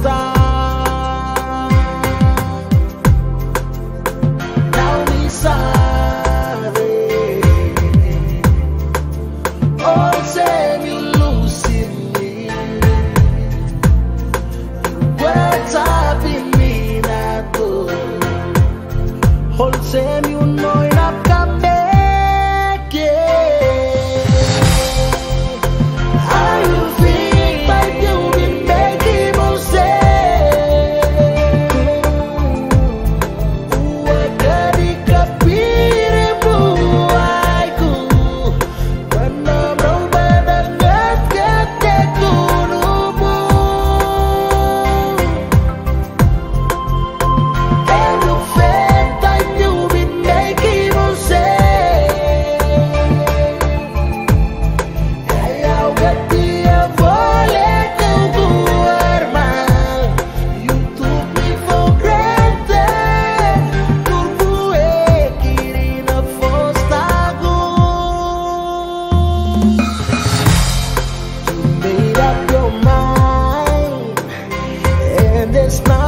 Now me sorry. Oh, say you losing me. What's up in me now? All same you know it up come back. How you feel like you been making more sense? What can it capire buaiku? Mana mau mendengar kataku nubu? And you feel like you been making more sense. Ayaw gati boleh kau keluar mal. You took me for granted. Turbué kiri na fostago. You made up your mind, and there's nothing